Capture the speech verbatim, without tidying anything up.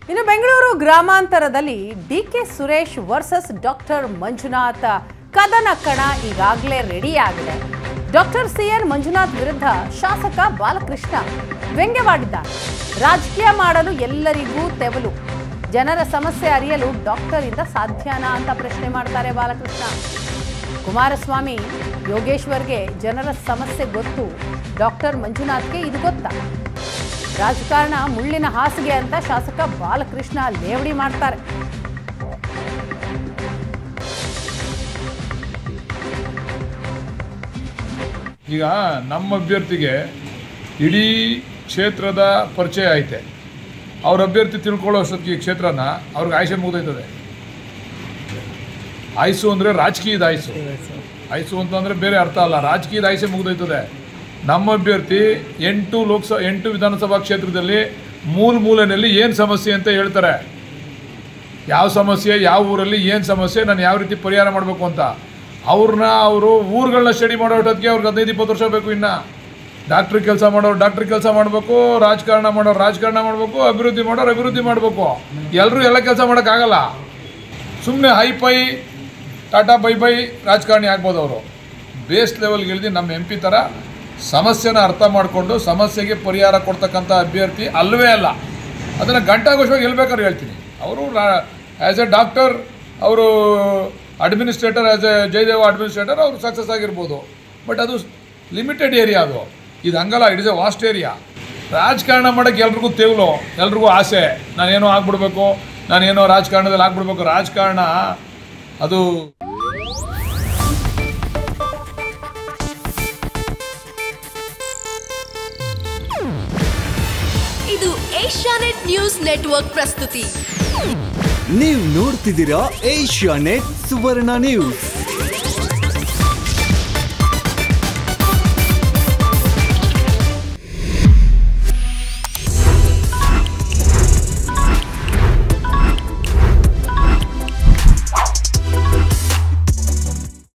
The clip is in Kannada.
ಇನ್ನು ಬೆಂಗಳೂರು ಗ್ರಾಮಾಂತರದಲ್ಲಿ D K Suresh versus doctor Manjunath ಕದನ ಕಣ ಈಗಾಗಲೇ ರೆಡಿ ಆಗಿದೆ. ಡಾಕ್ಟರ್ ಸಿ ಎನ್ ಮಂಜುನಾಥ್ ವಿರುದ್ಧ ಶಾಸಕ ಬಾಲಕೃಷ್ಣ ವ್ಯಂಗ್ಯವಾಡಿದ್ದಾರೆ. ರಾಜಕೀಯ ಮಾಡಲು ಎಲ್ಲರಿಗೂ ತೆವಲು, ಜನರ ಸಮಸ್ಯೆ ಅರಿಯಲು ಡಾಕ್ಟರ್ ಇಂದ ಸಾಧ್ಯನಾ ಅಂತ ಪ್ರಶ್ನೆ ಮಾಡ್ತಾರೆ ಬಾಲಕೃಷ್ಣ. ಕುಮಾರಸ್ವಾಮಿ ಯೋಗೇಶ್ವರ್ಗೆ ಜನರ ಸಮಸ್ಯೆ ಗೊತ್ತು, ಡಾಕ್ಟರ್ ಮಂಜುನಾಥ್ಗೆ ಇದು ಗೊತ್ತಾ? ರಾಜಕಾರಣ ಮುಳ್ಳಿನ ಹಾಸಿಗೆ ಅಂತ ಶಾಸಕ ಬಾಲಕೃಷ್ಣ ಲೇವಡಿ ಮಾಡ್ತಾರೆ. ಈಗ ನಮ್ಮ ಅಭ್ಯರ್ಥಿಗೆ ಇಡೀ ಕ್ಷೇತ್ರದ ಪರಿಚಯ ಐತೆ. ಅವ್ರ ಅಭ್ಯರ್ಥಿ ತಿಳ್ಕೊಳ್ಳೋ ಅಷ್ಟೊತ್ತಿಗೆ ಈ ಕ್ಷೇತ್ರನ ಅವ್ರಿಗೆ ಆಯ್ಸೆ ಮುಗಿದೈತದೆ. ಆಯ್ಸು ಅಂದರೆ ರಾಜಕೀಯದ ಆಯ್ಸು. ಆಯ್ಸು ಅಂತಂದರೆ ಬೇರೆ ಅರ್ಥ ಅಲ್ಲ, ರಾಜಕೀಯದ ಆಯ್ಸೆ ಮುಗಿದೈತದೆ. ನಮ್ಮ ಅಭ್ಯರ್ಥಿ ಎಂಟು ಲೋಕಸಭಾ ಎಂಟು ವಿಧಾನಸಭಾ ಕ್ಷೇತ್ರದಲ್ಲಿ ಮೂಲ ಮೂಲೆಯಲ್ಲಿ ಏನು ಸಮಸ್ಯೆ ಅಂತ ಹೇಳ್ತಾರೆ. ಯಾವ ಸಮಸ್ಯೆ, ಯಾವ ಊರಲ್ಲಿ ಏನು ಸಮಸ್ಯೆ, ನಾನು ಯಾವ ರೀತಿ ಪರಿಹಾರ ಮಾಡಬೇಕು ಅಂತ ಅವ್ರನ್ನ ಅವರು ಊರುಗಳನ್ನ ಸ್ಟಡಿ ಮಾಡೋಟಕ್ಕೆ ಅವ್ರಿಗೆ ಹದಿನೈದು ಇಪ್ಪತ್ತು ವರ್ಷ ಬೇಕು. ಇನ್ನು ಡಾಕ್ಟ್ರಿ ಕೆಲಸ ಮಾಡೋರು ಡಾಕ್ಟ್ರಿ ಕೆಲಸ ಮಾಡಬೇಕು, ರಾಜಕಾರಣ ಮಾಡೋರು ರಾಜಕಾರಣ ಮಾಡಬೇಕು, ಅಭಿವೃದ್ಧಿ ಮಾಡೋರು ಅಭಿವೃದ್ಧಿ ಮಾಡಬೇಕು. ಎಲ್ಲರೂ ಎಲ್ಲ ಕೆಲಸ ಮಾಡೋಕ್ಕಾಗಲ್ಲ. ಸುಮ್ಮನೆ ಹೈ ಪೈ ಟಾಟಾ ಬೈ ಬೈ ರಾಜಕಾರಣಿ ಆಗ್ಬೋದು. ಅವರು ಬೇಸ್ ಲೆವೆಲ್ಗೆ ಇಳಿದು ನಮ್ಮ ಎಂ ಪಿ ಥರ ಸಮಸ್ಯೆನ ಅರ್ಥ ಮಾಡಿಕೊಂಡು ಸಮಸ್ಯೆಗೆ ಪರಿಹಾರ ಕೊಡ್ತಕ್ಕಂಥ ಅಭ್ಯರ್ಥಿ ಅಲ್ಲವೇ ಅಲ್ಲ. ಅದನ್ನು ಗಂಟಾಘೋಷವಾಗಿ ಹೇಳ್ಬೇಕಾದ್ರೆ ಹೇಳ್ತೀನಿ. ಅವರು ಆ್ಯಸ್ ಎ ಡಾಕ್ಟರ್, ಅವರು administrator, as a Jayadeva administrator ಅವರು ಸಕ್ಸಸ್ ಆಗಿರ್ಬೋದು. ಬಟ್ ಅದು ಲಿಮಿಟೆಡ್ ಏರಿಯಾ. ಅದು ಇದು ಹಂಗಲ್ಲ, it is a vast area. ರಾಜಕಾರಣ ಮಾಡೋಕ್ಕೆ ಎಲ್ರಿಗೂ ತೇವಲು, ಎಲ್ರಿಗೂ ಆಸೆ, ನಾನೇನೋ ಆಗ್ಬಿಡ್ಬೇಕು, ನಾನೇನೋ ರಾಜಕಾರಣದಲ್ಲಿ ಆಗ್ಬಿಡ್ಬೇಕು. ರಾಜಕಾರಣ ಅದು ಇದು ಏಷ್ಯಾನೆಟ್ ನ್ಯೂಸ್ ನೆಟ್ವರ್ಕ್ ಪ್ರಸ್ತುತಿ. ನೀವು ನೋಡ್ತಿದ್ದೀರಾ ಏಷ್ಯಾನೆಟ್ ಸುವರ್ಣ ನ್ಯೂಸ್.